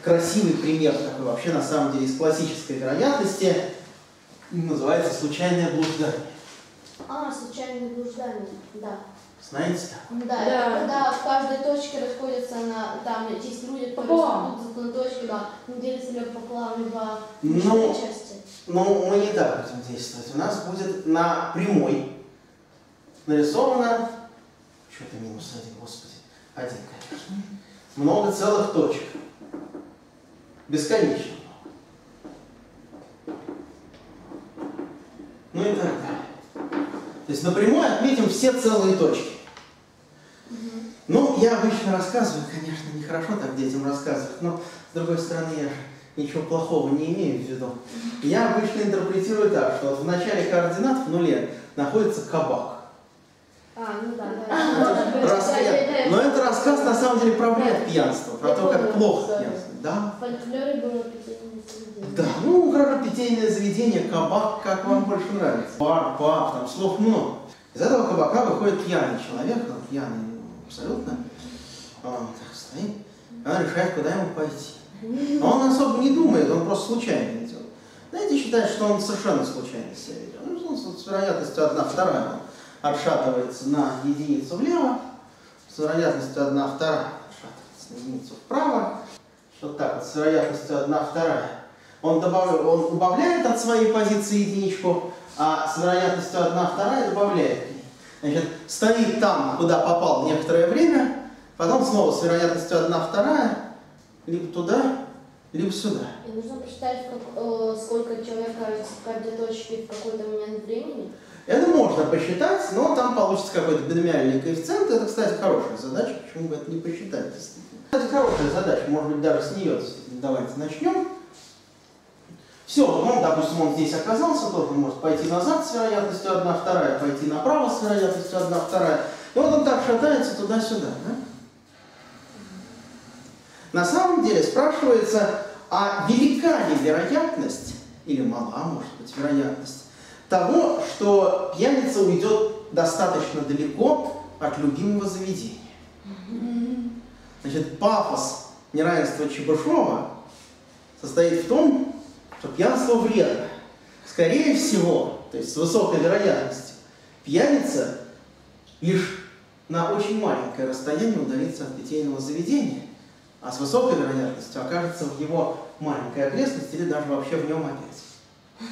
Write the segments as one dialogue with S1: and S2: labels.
S1: красивый пример такой вообще на самом деле из классической вероятности. Называется случайное блуждание.
S2: Случайное блуждание, да.
S1: Знаете?
S2: Да, это когда в каждой точке расходятся на, там есть люди, которые идут на точке, да, делятся либо пополам, либо на части.
S1: Ну, мы не так будем действовать. У нас будет на прямой нарисовано, что-то минус 1, господи, 1, конечно, много целых точек. Бесконечно много. Ну и так далее. То есть на прямой отметим все целые точки. Ну, я обычно рассказываю, конечно, нехорошо так детям рассказывать, но, с другой стороны, я же ничего плохого не имею в виду. Я обычно интерпретирую так, что вот в начале координат в нуле находится кабак.
S2: Ну да.
S1: Но это рассказ, на самом деле, про вред пьянства, про то, как плохо пьянство. Да?
S2: В фольклоре было питейное заведение.
S1: Да, ну, хорошо, питейное заведение, кабак, как вам больше нравится. Бар, паб, там слов много. Из этого кабака выходит пьяный человек, он пьяный абсолютно, он так стоит, он решает, куда ему пойти. А он особо не думает, он просто случайно идет. Знаете, считает, что он совершенно случайно себя ведет. Ну, с вероятностью 1/2 он отшатывается на единицу влево, с вероятностью 1/2 отшатывается на единицу вправо. Вот так вот, с вероятностью 1/2. Он убавляет от своей позиции единичку, а с вероятностью 1/2 добавляет. Значит, стоит там, куда попал некоторое время, потом снова с вероятностью 1/2 либо туда, либо сюда.
S2: И нужно посчитать, сколько человек окажется в каждой точке в какой-то момент времени?
S1: Это можно посчитать, но там получится какой-то биномиальный коэффициент. Это, кстати, хорошая задача, почему бы это не посчитать, действительно. Кстати, хорошая задача, может быть, даже с нее давайте начнем. Все, ну, допустим, он здесь оказался, тоже он может пойти назад с вероятностью 1/2, пойти направо с вероятностью 1/2. И вот он так шатается туда-сюда. Да? На самом деле спрашивается, а велика ли вероятность, или мала, может быть, вероятность, того, что пьяница уйдет достаточно далеко от любимого заведения. Значит, пафос неравенства Чебышева состоит в том, что пьянство вредно. Скорее всего, то есть с высокой вероятностью, пьяница лишь на очень маленькое расстояние удалится от питейного заведения, а с высокой вероятностью окажется в его маленькой окрестности или даже вообще в нем опять.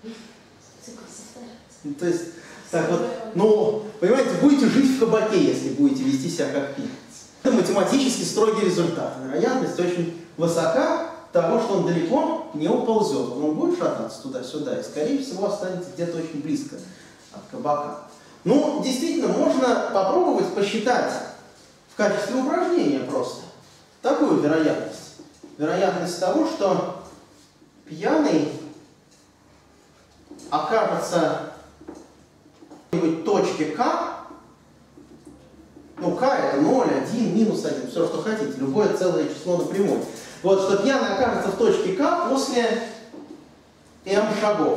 S1: То есть, так вот, ну, понимаете, будете жить в кабаке, если будете вести себя как пьяница. Это математически строгий результат. Вероятность очень высока того, что он далеко не уползет. Он будет шататься туда-сюда и, скорее всего, останется где-то очень близко от кабака. Ну, действительно, можно попробовать посчитать в качестве упражнения просто такую вероятность. Вероятность того, что пьяный окажется в какой-нибудь точке К. Ну, К это 0, 1, минус 1, все, что хотите, любое целое число напрямую. Вот, что пьяный окажется в точке К после m шагов.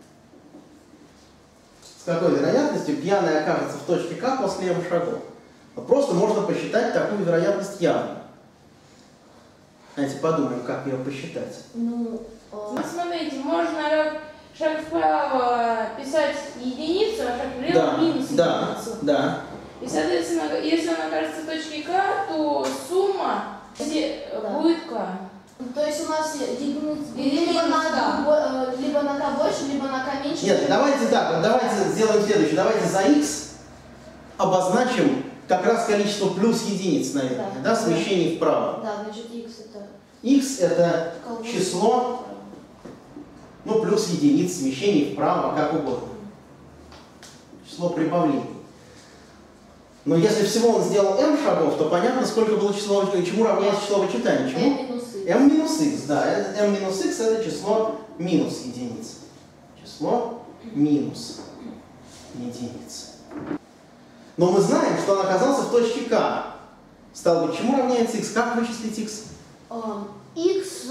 S1: С какой вероятностью пьяный окажется в точке К после m шагов? Вот просто можно посчитать такую вероятность явно. Давайте подумаем, как ее посчитать.
S3: Ну, смотрите, можно шаг вправо писать единицу, а шаг влево минус единицу.
S1: Да.
S3: И, соответственно, если он окажется в точке К, то сумма будет К.
S2: То есть у нас единица либо на К больше, либо на К меньше.
S1: Нет, давайте так, вот давайте сделаем следующее. Давайте за x обозначим как раз количество плюс единиц, наверное, да, смещение вправо.
S2: Да, значит x это...
S1: X это число, ну, плюс единиц, смещение вправо, как угодно. Число прибавлений. Но если всего он сделал m шагов, то понятно, сколько было число, чему равняется число вычитания. Чему? m минус x, да. m минус x это число минус единиц. Число минус единиц. Но мы знаем, что он оказался в точке К. Стало быть, чему равняется x? Как вычислить x?
S2: X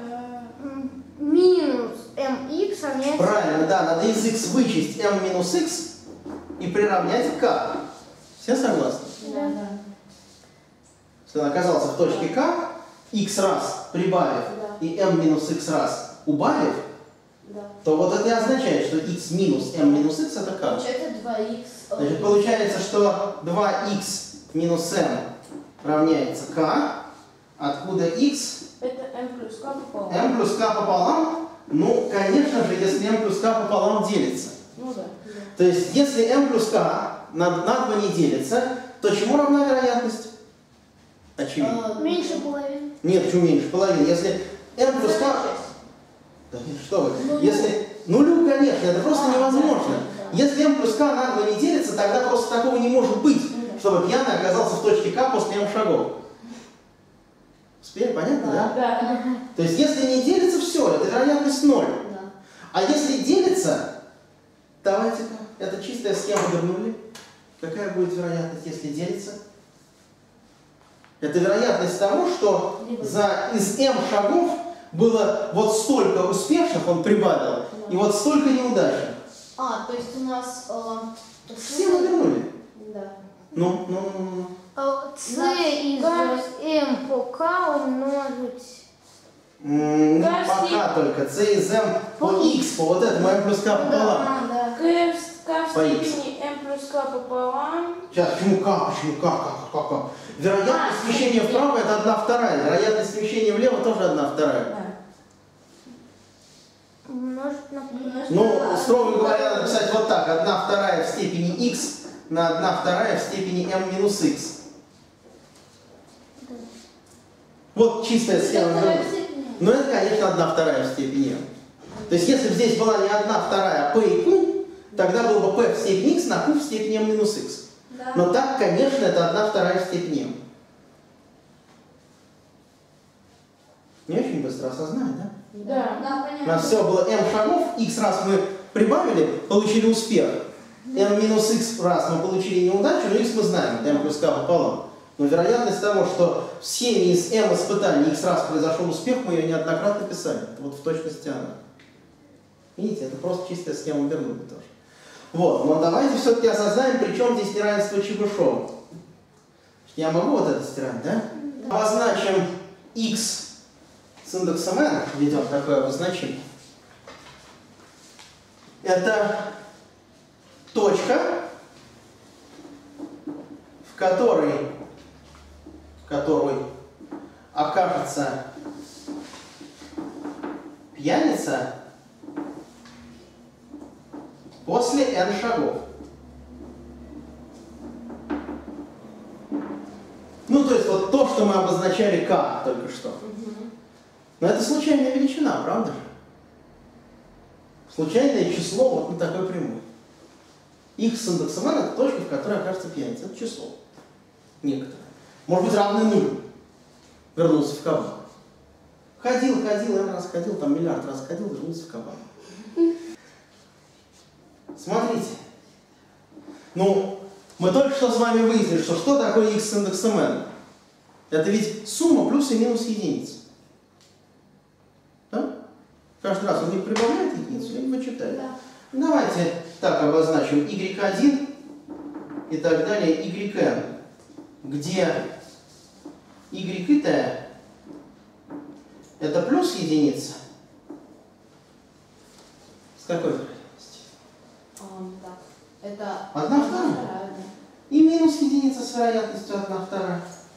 S2: минус mx равняется...
S1: Правильно, да. Надо из x вычесть m минус x и приравнять к k. Все согласны?
S2: Да.
S1: Если он оказался в точке К, x раз прибавив
S2: Да.
S1: и m минус x раз убавив,
S2: Да.
S1: то вот это и означает, что x минус m минус x это как?
S2: Получается 2х.
S1: Значит, получается, что 2x минус m равняется k, откуда x
S3: Это m плюс k пополам.
S1: m плюс k пополам. Ну, конечно же, если m плюс k пополам делится.
S3: Ну да.
S1: То есть, если m плюс k на 2 не делится, то чему равна вероятность? Очевидно.
S2: Меньше половины.
S1: Нет, почему меньше половины? Если m плюс k... Да нет, что вы?
S2: Нулю.
S1: Если... Нулю, конечно, это просто невозможно.
S2: да.
S1: Если m плюс k на 2 не делится, тогда просто такого не может быть,
S2: Да.
S1: чтобы пьяный оказался в точке k после m шагов. Теперь понятно, да?
S3: Да.
S1: То есть, если не делится, все, это вероятность 0.
S2: Да.
S1: А если делится, давайте-ка, это чистая схема вернули. Какая будет вероятность, если делится? Это вероятность того, что из m шагов было вот столько успешных, он прибавил, и вот столько неудачных.
S2: То есть у нас...
S1: Схему вернули.
S2: Да.
S1: Ну.
S4: С из m по k умножить.
S1: Пока только. c из m по x, по вот этому m плюс k пополам.
S2: Да.
S3: k в
S1: По x.
S3: степени m плюс k пополам.
S1: Сейчас, почему k? Как? Вероятность смещения вправо это 1/2. Вероятность смещения влево тоже 1/2.
S3: Да.
S4: Умножить на
S1: Ну, строго говоря, надо писать вот так. 1/2 в степени x на 1/2 в степени m минус x. Вот чистая схема. Но это, конечно, 1/2 в степени m. То есть, если бы здесь была не 1/2, а p и q, тогда было бы p в степени x на q в степени m минус x.
S3: Да.
S1: Но так, конечно, это 1/2 в степени m. Не очень быстро осознали, да?
S3: Да.
S2: Да,
S1: У
S2: понятно.
S1: нас все было m шагов, x раз мы прибавили, получили успех. m минус x раз мы получили неудачу, но x мы знаем, это m плюс k пополам. Но вероятность того, что в схеме из m испытаний x раз произошел успех, мы ее неоднократно писали. Это вот в точности она. Видите, это просто чистая схема Бернули тоже. Вот, но давайте все-таки осознаем, при чем здесь неравенство Чебышева. Я могу вот это стирать, да? Обозначим x с индексом n, введем такое обозначение. Это точка, в которой окажется пьяница после n шагов. Ну, то есть вот то, что мы обозначали k только что. Но это случайная величина, правда же? Случайное число вот на такой прямой. X с индексом n это точка, в которой окажется пьяница. Это число. Некоторое. Может быть равное нулю. Вернулся в кабак. Ходил, n раз ходил, там миллиард раз ходил, вернулся в кабак. Смотрите. Ну, мы только что с вами выяснили, что такое x с индексом n. Это ведь сумма плюс и минус единиц. Да? Каждый раз он не прибавляет единицу, либо вычитает.
S2: Да.
S1: Давайте так обозначим y1 и так далее yn, где y это плюс единица. С какой вероятностью?
S2: Да. Это
S1: 1/2.
S2: да.
S1: И минус единица с вероятностью 1/2.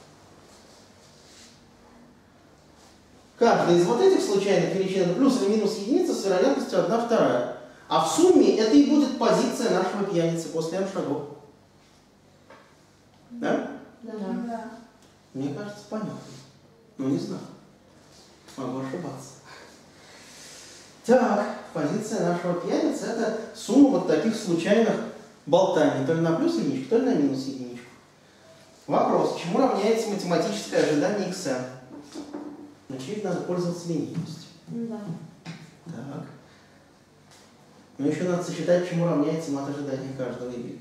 S1: Каждая из вот этих случайных величин это плюс или минус единица с вероятностью 1/2. А в сумме это и будет позиция нашего пьяницы после m шагов. Да?
S2: Да.
S1: Мне кажется, понятно. Ну, не знаю. Могу ошибаться. Так, позиция нашего пьяницы это сумма вот таких случайных болтаний. То ли на плюс единичку, то ли на минус единичку. Вопрос. Чему равняется математическое ожидание xn? Очевидно, надо пользоваться линейностью.
S2: Да.
S1: Так. Но еще надо сочетать, чему равняется мат ожидания каждого y.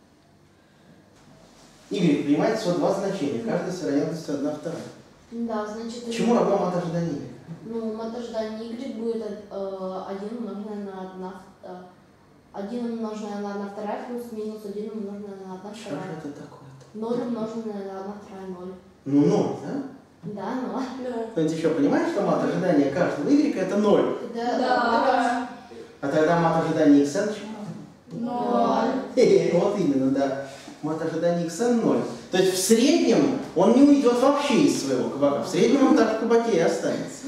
S1: Y принимает всего два значения, каждый с вероятностью 1/2.
S2: Да, значит...
S1: Чему равно мат ожидания y?
S2: Ну, мат ожидания y будет 1 умноженное на 1 умноженное на 1/2 плюс минус 1 умноженное на 1/2.
S1: Что же это такое-то?
S2: 0 умноженное на 1/2 0.
S1: Ну, 0, да?
S2: Да, но.
S1: Кто-нибудь еще понимает, что мат ожидания каждого y это 0?
S3: Да.
S1: А тогда мат ожидания xn?
S3: 0.
S1: Вот именно, да. Мат ожидания xn 0. То есть в среднем он не уйдет вообще из своего кабака. В среднем он так в кабаке и останется.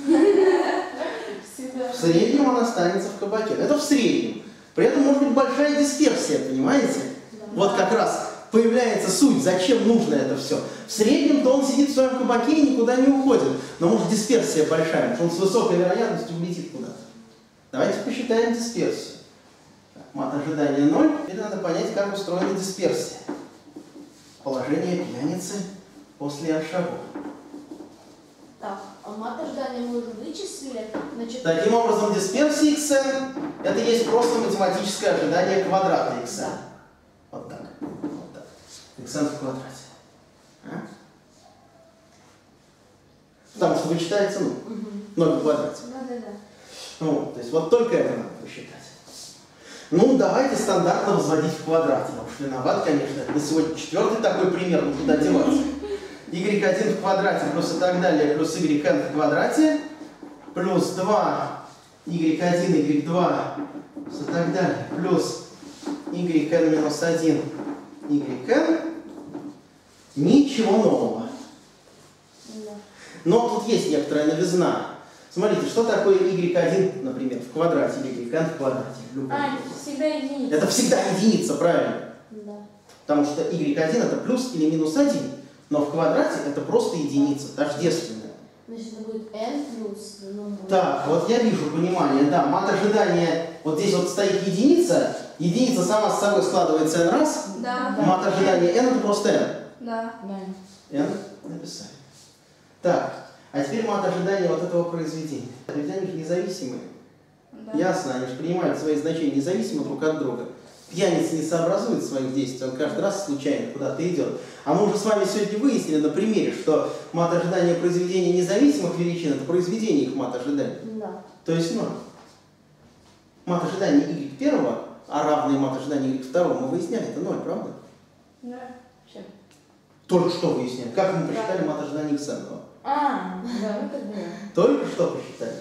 S1: В среднем он останется в кабаке. Это в среднем. При этом может быть большая дисперсия, понимаете? Вот как раз появляется суть, зачем нужно это все. В среднем-то он сидит в своем кабаке и никуда не уходит. Но может дисперсия большая, потому что он с высокой вероятностью улетит куда-то. Давайте посчитаем дисперсию. Так, мат ожидания 0. Теперь надо понять, как устроена дисперсия. Положение пьяницы после n шагов.
S2: Так, а мат ожидания мы уже вычислили. Значит,
S1: Таким образом, дисперсия xn это есть просто математическое ожидание квадрата xn.
S2: Да.
S1: Вот так. Вот так. xn в квадрате. А? Потому что вычитается 0 в квадрате.
S2: Да.
S1: Вот, то есть вот только это надо посчитать. Ну, давайте стандартно возводить в квадрате. Уж виноват, конечно. На сегодня 4-й такой пример, ну куда деваться. y1 в квадрате плюс и так далее, плюс yn в квадрате, плюс 2 y1, y2 и так далее, плюс yn минус 1 yn. Ничего нового. Но тут есть некоторая новизна. Смотрите, что такое y1, например, в квадрате, или yn в квадрате?
S3: Всегда единица.
S1: Это всегда единица, правильно?
S2: Да.
S1: Потому что y1 это плюс или минус 1, но в квадрате это просто единица, тождественная.
S2: Значит, это будет n плюс.
S1: Так, вот я вижу понимание, да, мат ожидания, вот здесь вот стоит единица, единица сама с собой складывается n раз,
S3: Да.
S1: мат ожидания n это просто n.
S3: Да.
S1: n написали. Так, а теперь мат ожидания вот этого произведения. Ведь они же независимые.
S3: Да.
S1: Ясно, они же принимают свои значения независимо друг от друга. Пьяница не сообразует своих действий, он каждый раз случайно куда-то идет. А мы уже с вами сегодня выяснили на примере, что мат ожидания произведения независимых величин это произведение их мат ожидания.
S2: Да.
S1: То есть 0. Мат ожидания y1, а равный мат ожидания y2 мы выясняли, это 0, правда?
S3: Да. Все.
S1: Только что выясняли. Как мы посчитали мат ожидания xn?
S3: Да, это было.
S1: Только что посчитали.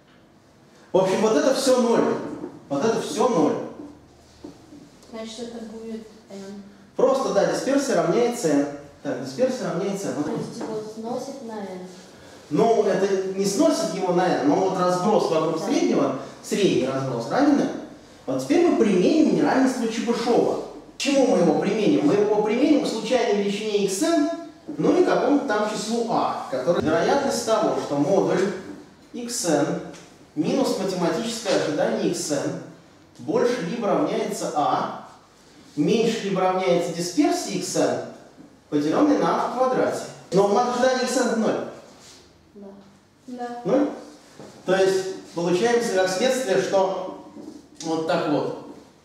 S1: В общем, вот это все 0. Вот это все 0.
S2: Значит, это будет n.
S1: Просто, да, дисперсия равняется n. Так, дисперсия равняется n.
S2: То есть его сносит на n.
S1: Ну, это не сносит его на n, но вот разброс вокруг среднего, средний разброс равен n. Вот теперь мы применим неравенство Чебышева. К чему мы его применим? Мы его применим к случайной величине xn, ну и какому-то там числу a, которое вероятность того, что модуль xn минус математическое ожидание xn больше либо равняется a, меньше либо равняется дисперсии xn, поделенной на a в квадрате. Но мат ожидания xn 0.
S2: Да.
S3: Да.
S1: 0. То есть получается как следствие, что вот так вот.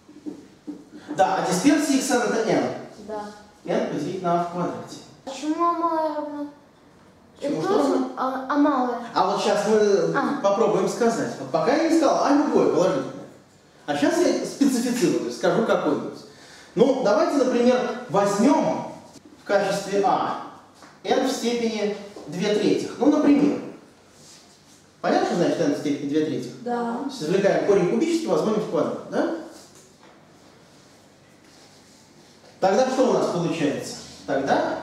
S1: Да, а дисперсия xn это n.
S2: Да.
S1: n поделить на a в квадрате.
S4: Почему малое равно?
S1: Почему
S4: Это
S1: что
S4: тоже,
S1: равно?
S4: а малое?
S1: А вот сейчас мы попробуем сказать. Вот пока я не сказал, а любое положительное. А сейчас я специфицирую, скажу какой-нибудь. Ну, давайте, например, возьмем в качестве а n в степени 2/3. Ну, например. Понятно, что значит n в степени 2/3?
S3: Да.
S1: Извлекаем корень кубический, возводим в квадрат, да? Тогда что у нас получается? Тогда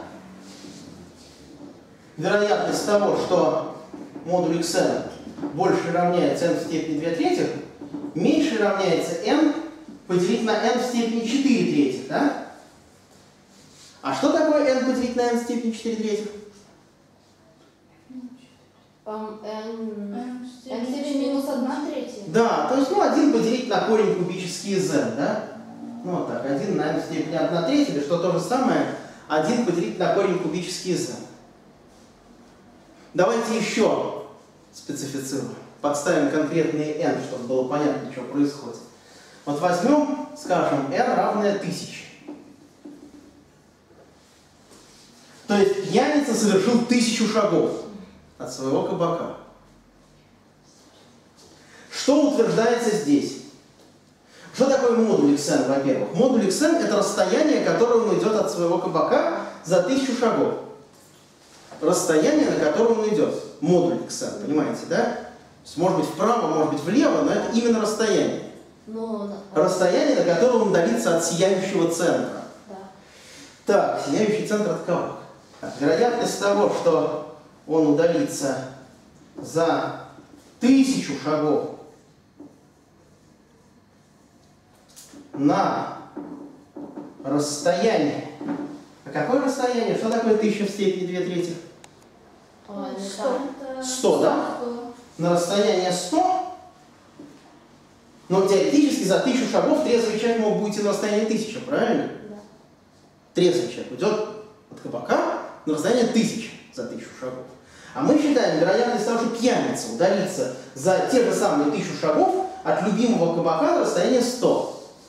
S1: вероятность того, что модуль xn больше равняется n в степени 2/3, меньше равняется n поделить на n в степени 4/3, да? А что такое n поделить на n в степени 4/3?
S2: n в степени минус 1/3.
S1: Да, то есть, ну, 1 поделить на корень кубический из n, да? Ну, вот так, 1 на n в степени 1/3, или что то же самое, 1 поделить на корень кубический из n. Давайте еще специфицируем. Подставим конкретные n, чтобы было понятно, что происходит. Вот возьмем, скажем, n равное 1000. То есть пьяница совершил 1000 шагов от своего кабака. Что утверждается здесь? Что такое модуль xn, во-первых? Модуль xn это расстояние, которое он идет от своего кабака за 1000 шагов. расстояние, на котором он идет. Модуль x, понимаете, да? То есть, может быть вправо, может быть влево, но это именно расстояние. Расстояние, на котором он удалится от сияющего центра.
S2: Да.
S1: Так, сияющий центр от кого? Вероятность того, что он удалится за 1000 шагов на расстояние. А какое расстояние? Что такое 1000 в степени 2/3? 100, да? На расстояние 100. Но теоретически за 1000 шагов трезвый человек мог бы уйти на расстояние 1000, правильно?
S2: Да.
S1: Трезвый человек уйдет от кабака на расстояние 1000 за 1000 шагов. А мы считаем вероятность того, что пьяница удалится за те же самые 1000 шагов от любимого кабака на расстояние 100.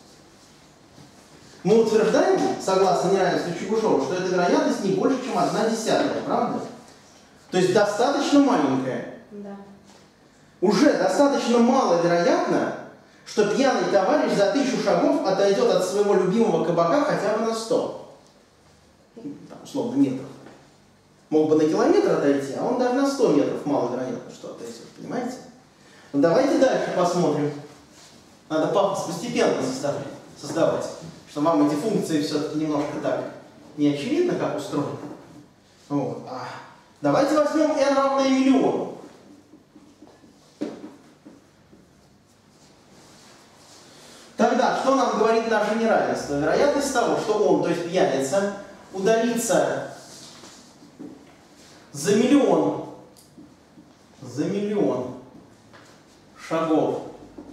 S1: Мы утверждаем, согласно неравенству Чебушева, что эта вероятность не больше, чем 1/10, правда? То есть достаточно маленькая.
S2: Да.
S1: Уже достаточно маловероятно, что пьяный товарищ за 1000 шагов отойдет от своего любимого кабака хотя бы на 100. Там, условно, метров. Мог бы на километр отойти, а он даже на 100 метров маловероятно, что отойдет, понимаете? Ну, давайте дальше посмотрим. Надо пафос постепенно создавать, что вам эти функции все-таки немножко так не очевидно, как устроены. Вот. Давайте возьмем n равное миллиону. Тогда, что нам говорит наше неравенство? Вероятность того, что он, то есть пьяница, удалится за миллион шагов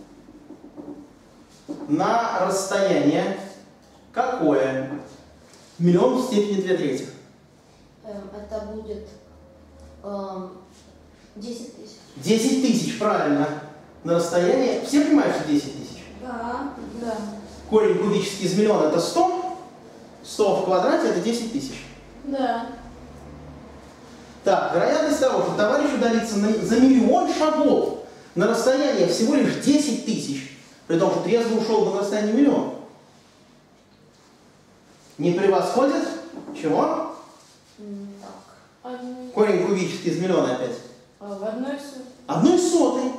S1: на расстояние какое? Миллион в степени 2/3.
S2: Это будет 10 тысяч.
S1: 10 тысяч, правильно. На расстояние... Все понимают, что 10 тысяч?
S2: Да. Да.
S1: Корень кубический из миллиона это 100. 100 в квадрате это 10 тысяч.
S3: Да.
S1: Так, вероятность того, что товарищ удалится за миллион шагов на расстояние всего лишь 10 тысяч, при том, что трезво ушел бы на расстояние миллиона, не превосходит чего?
S2: Так.
S1: Корень кубический из миллиона опять.
S3: В 1/100.
S1: 1/100.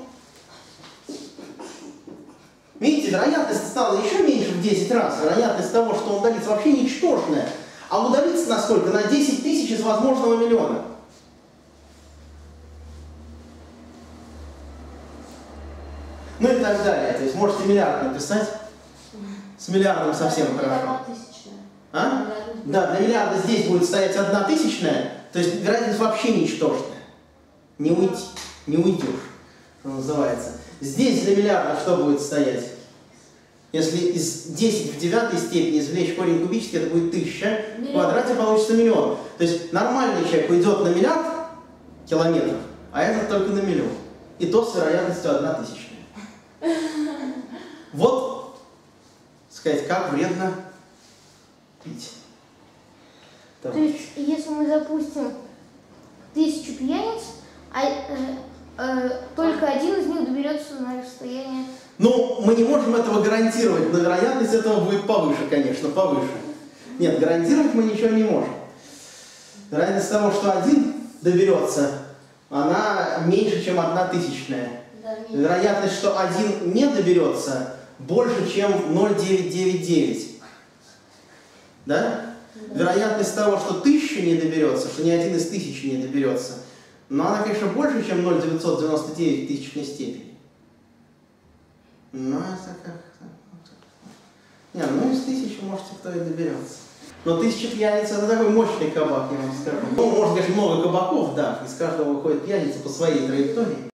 S1: Видите, вероятность стала еще меньше в 10 раз. Вероятность того, что он удалится, вообще ничтожная. А удалится на сколько? На 10 тысяч из возможного миллиона. Ну и так далее. То есть можете миллиард написать. С миллиардом совсем хорошо. А? Да, для миллиарда здесь будет стоять 1/1000, то есть вероятность вообще ничтожная. Не уйти, не уйдешь, что называется. Здесь для миллиарда что будет стоять? Если из 10 в 9 степени извлечь корень кубический, это будет 1000, в квадрате получится миллион. То есть нормальный человек уйдет на миллиард километров, а этот только на миллион. И то с вероятностью 1/1000. Вот, сказать, как вредно пить.
S4: То есть, если мы запустим 1000 пьяниц, только один из них доберется на расстояние.
S1: Ну, мы не можем этого гарантировать, но вероятность этого будет повыше, конечно, повыше. Нет, гарантировать мы ничего не можем. Вероятность того, что один доберется, она меньше, чем 1/1000.
S2: Да,
S1: Вероятность, что один не доберется, больше, чем 0,999. Да? Вероятность того, что 1000 не доберется, что ни один из 1000 не доберется, но она, конечно, больше, чем 0,999 в тысячной степени. Но это как-то... Не, ну из 1000, может, кто и доберется. Но 1000 пьяниц — это такой мощный кабак, я вам скажу. Ну, может, конечно, много кабаков, да, из каждого выходит пьяница по своей траектории.